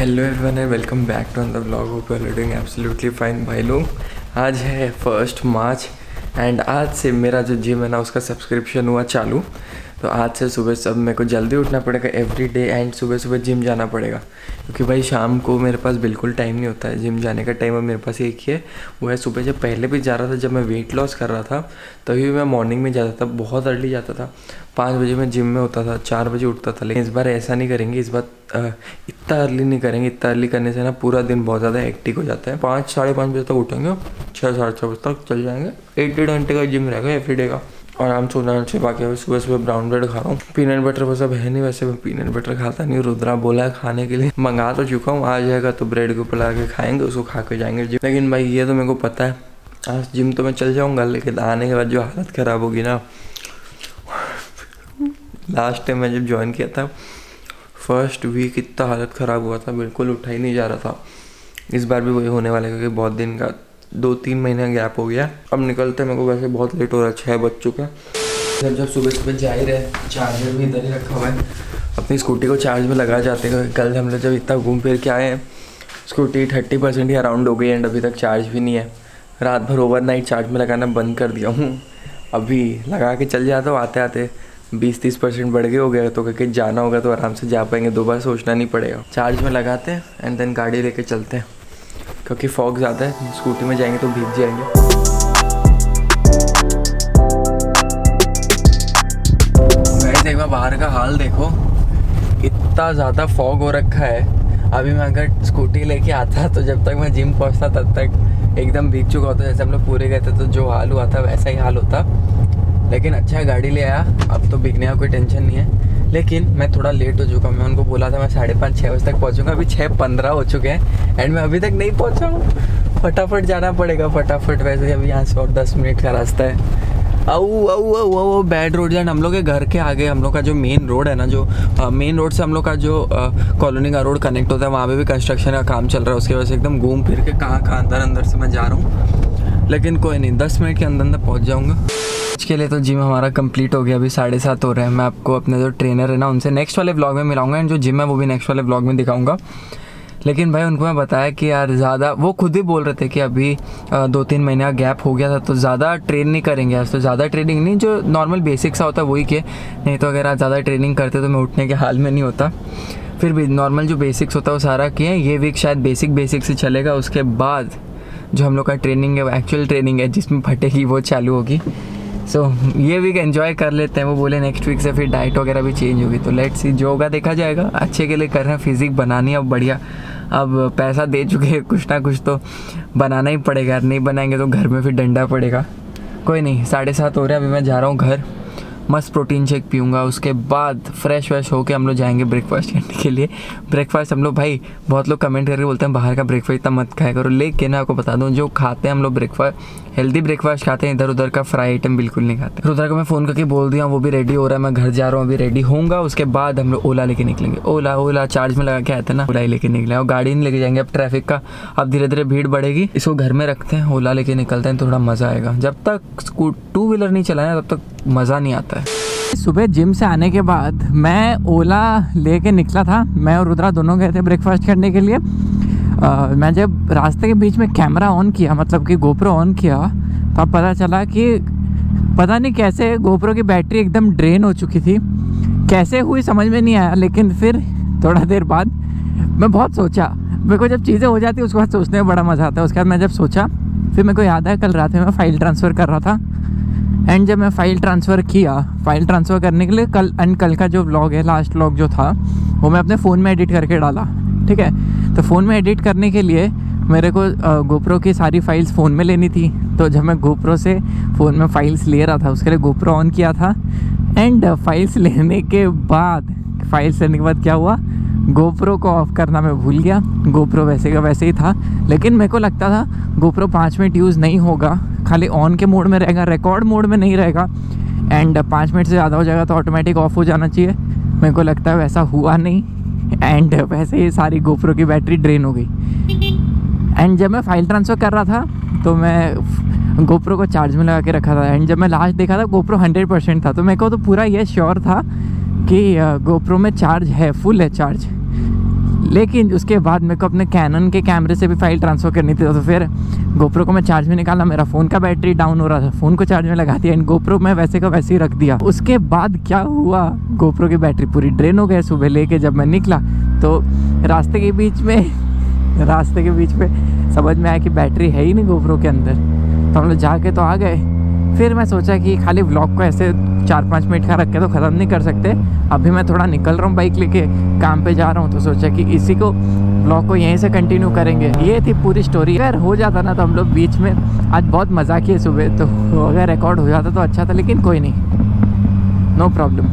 Hello everyone and welcome back to the vlog. Hope you are doing absolutely fine भाई लोग। आज है 1 मार्च and आज से मेरा जो जिम है ना उसका सब्सक्रिप्शन हुआ चालू। तो आज से सुबह सब मेरे को जल्दी उठना पड़ेगा एवरी डे एंड सुबह सुबह जिम जाना पड़ेगा, क्योंकि भाई शाम को मेरे पास बिल्कुल टाइम नहीं होता है। जिम जाने का टाइम अब मेरे पास एक ही है, वो है सुबह। जब पहले भी जा रहा था, जब मैं वेट लॉस कर रहा था तभी मैं मॉर्निंग में जाता था, बहुत अर्ली जाता था। 5 बजे मैं जिम में होता था, 4 बजे उठता था। लेकिन इस बार ऐसा नहीं करेंगे, इस बार इतना अर्ली नहीं करेंगे। इतना अर्ली करने से ना पूरा दिन बहुत ज़्यादा हेक्टिक हो जाता है। 5 साढ़े 5 बजे तक उठेंगे, 6 साढ़े 6 बजे तक चल जाएंगे। 1-1.5 घंटे का जिम रहेगा एवरी डे का। और आराम से उड़ना से बाकी अभी सुबह सुबह ब्राउन ब्रेड खा रहा हूँ। पीनट बटर बस अब है नहीं, वैसे मैं पीनट बटर खाता नहीं। रुद्रा बोला है खाने के लिए, मंगा तो चुका हूँ। आ जाएगा तो ब्रेड के ऊपर लगा के खाएंगे, उसको खा के जाएंगे जिम। लेकिन भाई ये तो मेरे को पता है आज जिम तो मैं चल जाऊँगा, लेकिन आने के बाद जो हालत ख़राब होगी ना। लास्ट टाइम मैं जब ज्वाइन किया था फर्स्ट वीक इतना हालत ख़राब हुआ था, बिल्कुल उठा ही नहीं जा रहा था। इस बार भी वही होने वाला है, क्योंकि बहुत दिन का 2-3 महीने गैप हो गया। अब निकलते मेरे को वैसे बहुत लेट हो रहा है, 6 बज चुके हैं। जब सुबह सुबह जा ही रहे, चार्जर भी इधर ही रखा हुआ है। अपनी स्कूटी को चार्ज में लगा जाते हैं। कल हम लोग जब इतना घूम फिर के आए हैं, स्कूटी 30% ही अराउंड हो गई एंड अभी तक चार्ज भी नहीं है। रात भर ओवरनाइट चार्ज में लगाना बंद कर दिया हूँ। अभी लगा के चल जाता हूँ, आते आते 20-30% बढ़ गए हो गया। तो कहीं जाना होगा तो आराम से जा पाएंगे, 2 बार सोचना नहीं पड़ेगा। चार्ज में लगाते हैं एंड देन गाड़ी लेके चलते हैं, क्योंकि फॉग ज़्यादा है। स्कूटी में जाएंगे तो भीग जाएंगे। गाइस एक बार बाहर का हाल देखो, इतना ज़्यादा फॉग हो रखा है। अभी मैं अगर स्कूटी लेके आता तो जब तक मैं जिम पहुंचता तब तक एकदम भीग चुका होता। जैसे हम लोग पूरे गए थे तो जो हाल हुआ था वैसा ही हाल होता। लेकिन अच्छा है गाड़ी ले आया, अब तो भीगने का कोई टेंशन नहीं है। लेकिन मैं थोड़ा लेट हो चुका। मैं उनको बोला था मैं 5:30-6 बजे तक पहुंचूंगा, अभी 6:15 हो चुके हैं एंड मैं अभी तक नहीं पहुंचा हूँ। फटाफट जाना पड़ेगा, फटाफट। वैसे अभी यहाँ से और 10 मिनट का रास्ता है। आओ बैड रोड एंड हम लोग के घर के आगे हम लोग का जो मेन रोड है ना, जो मेन रोड से हम लोग का जो कॉलोनी का रोड कनेक्ट होता है, वहाँ पे भी कंस्ट्रक्शन का काम चल रहा है। उसकी वजह से एकदम घूम फिर के कहाँ अंदर से मैं जा रहा हूँ। लेकिन कोई नहीं, 10 मिनट के अंदर पहुँच जाऊँगा। आज के लिए तो जिम हमारा कंप्लीट हो गया। अभी 7:30 हो रहे हैं। मैं आपको अपने जो ट्रेनर है ना उनसे नेक्स्ट वाले व्लॉग में मिलाऊंगा एंड जो जिम है वो भी नेक्स्ट वाले व्लॉग में दिखाऊंगा। लेकिन भाई उनको मैं बताया कि यार ज़्यादा, वो खुद ही बोल रहे थे कि अभी 2-3 महीने का गैप हो गया था तो ज़्यादा ट्रेन नहीं करेंगे आज। तो ज़्यादा ट्रेनिंग नहीं, जो नॉर्मल बेसिक सा होता है वही किए। नहीं तो अगर आज ज़्यादा ट्रेनिंग करते तो मैं उठने के हाल में नहीं होता। फिर भी नॉर्मल जो बेसिक्स होता है वो सारा किए। ये वीक शायद बेसिक से चलेगा, उसके बाद जो हम लोग का ट्रेनिंग है वो एक्चुअल ट्रेनिंग है जिसमें फटेगी वो चालू होगी। सो ये वीक एंजॉय कर लेते हैं। वो बोले नेक्स्ट वीक से फिर डाइट वगैरह भी चेंज होगी, तो लेट्स सी, जो होगा देखा जाएगा। अच्छे के लिए कर रहे हैं, फिजिक बनानी अब बढ़िया। अब पैसा दे चुके हैं, कुछ ना कुछ तो बनाना ही पड़ेगा। नहीं बनाएंगे तो घर में फिर डंडा पड़ेगा। कोई नहीं, 7:30 हो रहे हैं। अभी मैं जा रहा हूँ घर, मस्त प्रोटीन शेक पीऊँगा। उसके बाद फ्रेश होके हम लोग जाएंगे ब्रेकफास्ट करने के लिए। ब्रेकफास्ट हम लोग, भाई बहुत लोग कमेंट करके बोलते हैं बाहर का ब्रेकफास्ट इतना मत खाया करो। लेकिन मैं आपको बता दूं, जो खाते हैं हम लोग ब्रेकफास्ट, हेल्दी ब्रेकफास्ट खाते हैं। इधर उधर का फ्राई आइटम बिल्कुल नहीं खाते। रुद्रा को मैं फ़ोन करके बोल दिया, वो भी रेडी हो रहा है। मैं घर जा रहा हूँ, अभी रेडी होऊंगा। उसके बाद हम लोग ओला लेके निकलेंगे। ओला चार्ज में लगा के आए थे ना, ओला ही लेके निकले। और गाड़ी नहीं लेके जाएंगे, अब ट्रैफिक का अब धीरे धीरे भीड़ बढ़ेगी। इसको घर में रखते हैं, ओला लेके निकलते हैं, थोड़ा मज़ा आएगा। जब तक 2 व्हीलर नहीं चलाना तब तक मज़ा नहीं आता है। सुबह जिम से आने के बाद मैं ओला लेके निकला था। मैं और रुद्रा दोनों गए थे ब्रेकफास्ट करने के लिए। मैं जब रास्ते के बीच में कैमरा ऑन किया, मतलब कि गोप्रो ऑन किया, तब पता चला कि पता नहीं कैसे गोप्रो की बैटरी एकदम ड्रेन हो चुकी थी। कैसे हुई समझ में नहीं आया। लेकिन फिर थोड़ा देर बाद मैं बहुत सोचा। मेरे को जब चीज़ें हो जाती है उसके बाद सोचने में बड़ा मज़ा आता है। उसके बाद मैं जब सोचा, फिर मेरे को याद आया कल रात में मैं फ़ाइल ट्रांसफ़र कर रहा था। एंड जब मैं फ़ाइल ट्रांसफ़र किया, फ़ाइल ट्रांसफ़र करने के लिए कल का जो व्लॉग है, लास्ट व्लॉग जो था, वो मैं अपने फ़ोन में एडिट करके डाला। ठीक है, तो फ़ोन में एडिट करने के लिए मेरे को गोप्रो की सारी फाइल्स फ़ोन में लेनी थी। तो जब मैं गोप्रो से फ़ोन में फ़ाइल्स ले रहा था, उसके लिए गोप्रो ऑन किया था। एंड फाइल्स लेने के बाद क्या हुआ, गोप्रो को ऑफ़ करना मैं भूल गया। गोप्रो वैसे का वैसे ही था। लेकिन मेरे को लगता था गोप्रो 5 मिनट यूज़ नहीं होगा, खाली ऑन के मोड में रहेगा, रिकॉर्ड मोड में नहीं रहेगा। एंड 5 मिनट से ज़्यादा हो जाएगा तो ऑटोमेटिक ऑफ हो जाना चाहिए। मेरे को लगता है वैसा हुआ नहीं। एंड वैसे ही सारी गोप्रो की बैटरी ड्रेन हो गई। एंड जब मैं फ़ाइल ट्रांसफ़र कर रहा था तो मैं गोप्रो को चार्ज में लगा के रखा था। एंड जब मैं लास्ट देखा था गोप्रो 100% था। तो मेरे को तो पूरा ये श्योर था कि गोप्रो में चार्ज है, फुल है चार्ज। लेकिन उसके बाद मेरे को अपने कैनन के कैमरे से भी फाइल ट्रांसफ़र करनी थी, तो फिर गोप्रो को मैं चार्ज में निकाला, मेरा फ़ोन का बैटरी डाउन हो रहा था, फ़ोन को चार्ज में लगा दिया, एंड गोप्रो मैं वैसे का वैसे ही रख दिया। उसके बाद क्या हुआ, गोप्रो की बैटरी पूरी ड्रेन हो गई। सुबह लेके जब मैं निकला तो रास्ते के बीच में समझ में आया कि बैटरी है ही नहीं गोप्रो के अंदर। तो हम लोग जाके तो आ गए। फिर मैं सोचा कि खाली व्लॉग को ऐसे 4-5 मिनट का रख के तो ख़त्म नहीं कर सकते। अभी मैं थोड़ा निकल रहा हूँ बाइक लेके, काम पे जा रहा हूँ, तो सोचा कि इसी को व्लॉग को यहीं से कंटिन्यू करेंगे। ये थी पूरी स्टोरी। अगर हो जाता ना तो हम लोग बीच में आज बहुत मज़ा किए सुबह, तो अगर रिकॉर्ड हो जाता तो अच्छा था, लेकिन कोई नहीं, नो प्रॉब्लम।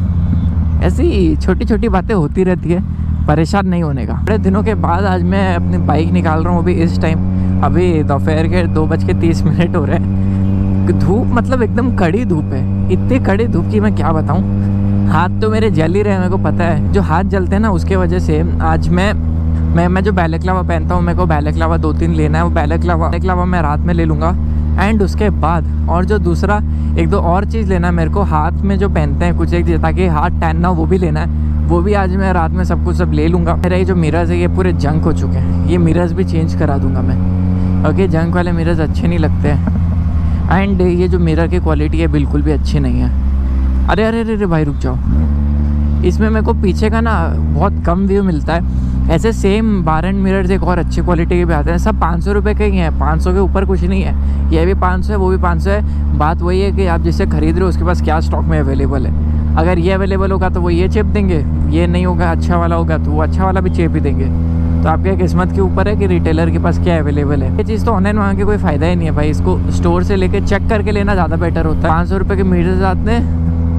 ऐसी छोटी छोटी बातें होती रहती है, परेशान नहीं होने का। बड़े दिनों के बाद आज मैं अपनी बाइक निकाल रहा हूँ। अभी इस टाइम अभी दोपहर के 2:30 हो रहे हैं। धूप मतलब एकदम कड़ी धूप है, इतनी कड़ी धूप की मैं क्या बताऊँ। हाथ तो मेरे जल ही रहे हैं, मेरे को पता है। जो हाथ जलते हैं ना, उसके वजह से आज मैं जो बैलेक्लावा पहनता हूँ, मेरे को बैलेक्लावा 2-3 लेना है। वो बैलेक्लावा मैं रात में ले लूँगा। एंड उसके बाद और जो दूसरा 1-2 और चीज़ लेना है मेरे को, हाथ में जो पहनते हैं कुछ एक, ताकि हाथ टैन ना हो, वो भी लेना है। वो भी आज मैं रात में सब कुछ ले लूँगा। मेरा ये जो मिरर्स है ये पूरे जंक हो चुके हैं, ये मिरर्स भी चेंज करा दूँगा मैं। ओके, जंक वाले मिरर्स अच्छे नहीं लगते हैं। एंड ये जो मिरर की क्वालिटी है बिल्कुल भी अच्छी नहीं है। अरे अरे अरे भाई रुक जाओ, इसमें मेरे को पीछे का ना बहुत कम व्यू मिलता है। ऐसे सेम बार एंड मिरर्स एक और अच्छी क्वालिटी के भी आते हैं, सब 500 रुपये के ही हैं, 500 के ऊपर कुछ नहीं है। ये भी 500 है, वो भी 500 है। बात वही है कि आप जिससे खरीद रहे हो उसके पास क्या स्टॉक में अवेलेबल है। अगर ये अवेलेबल होगा तो वो ये चेप देंगे, ये नहीं होगा, अच्छा वाला होगा तो वो अच्छा वाला भी चेप ही देंगे। तो आपके किस्मत के ऊपर है कि रिटेलर के पास क्या अवेलेबल है। ये चीज़ तो ऑनलाइन मंगा के कोई फ़ायदा ही नहीं है भाई, इसको स्टोर से लेके चेक करके लेना ज़्यादा बेटर होता है। 500 रुपये के मीटर आते हैं,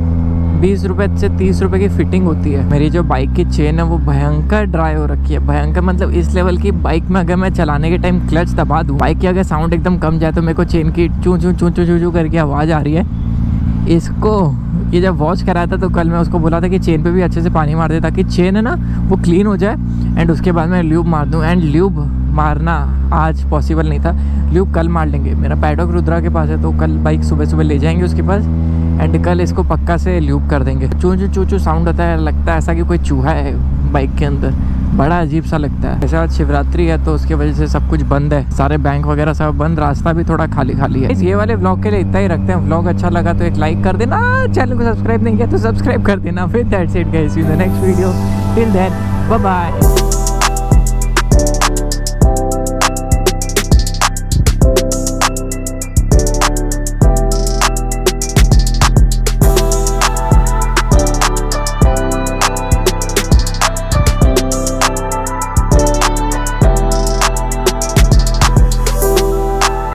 20 रुपये से 30 रुपये की फिटिंग होती है। मेरी जो बाइक की चेन है वो भयंकर ड्राई हो रखी है, भयंकर मतलब इस लेवल की बाइक में अगर मैं चलाने के टाइम क्लच दबा दूँ, बाइक की अगर साउंड एकदम कम जाए तो मेरे को चेन की चूँ चूँ चूँ चूँ चूँ करके आवाज़ आ रही है। इसको ये जब वॉश कराया था तो कल मैं उसको बोला था कि चेन पे भी अच्छे से पानी मार दे ताकि चेन है ना वो क्लीन हो जाए। एंड उसके बाद मैं ल्यूब मार दूँ। एंड ल्यूब मारना आज पॉसिबल नहीं था, ल्यूब कल मार लेंगे। मेरा पैडॉक रुद्रा के पास है, तो कल बाइक सुबह सुबह ले जाएंगे उसके पास, एंड कल इसको पक्का से ल्यूब कर देंगे। चू चू चू चू साउंड होता है, लगता है ऐसा कि कोई चूहा है बाइक के अंदर, बड़ा अजीब सा लगता है। ऐसे आज शिवरात्रि है तो उसकी वजह से सब कुछ बंद है, सारे बैंक वगैरह सब बंद, रास्ता भी थोड़ा खाली खाली है। ये वाले व्लॉग के लिए इतना ही रखते हैं। व्लॉग अच्छा लगा तो एक लाइक कर देना, चैनल को सब्सक्राइब नहीं किया तो सब्सक्राइब कर देना। फिर that's it guys, see you in the next video, till then bye bye.